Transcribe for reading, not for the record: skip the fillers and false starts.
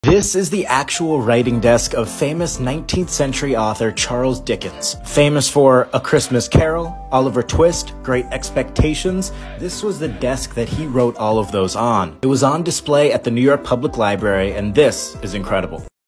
This is the actual writing desk of famous 19th century author Charles Dickens. Famous for A Christmas Carol, Oliver Twist, Great Expectations, this was the desk that he wrote all of those on. It was on display at the New York Public Library, and this is incredible.